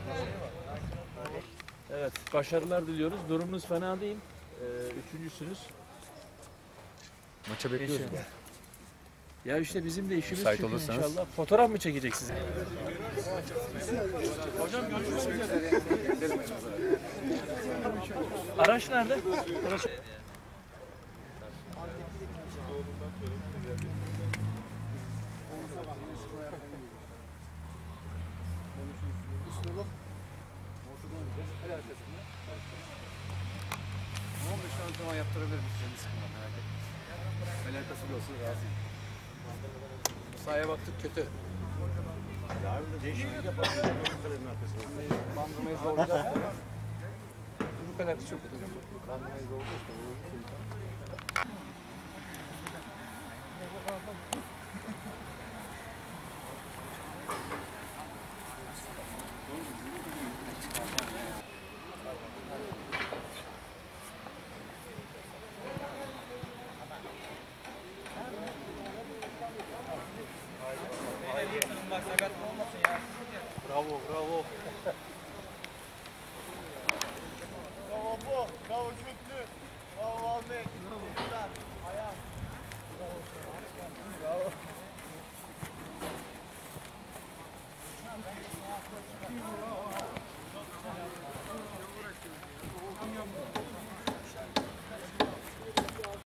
Evet, başarılar diliyoruz. Durumunuz fena değil. Üçüncüsünüz. Maça bekliyoruz. Ya işte bizim de işimiz Müsait çıkıyor olursanız. inşallah. Fotoğraf mı çekeceksiniz? Araç nerede? Araç... Antrenman yaptırabilir misiniz? Merak etmeyin. Alakası olsun razıyım. Sahaya baktık kötü. Yarın da değişiklik yapalım. Bandırmayı zorlayacağız. Bu kadar çok kötü. Bandırmayı zorlayacağız.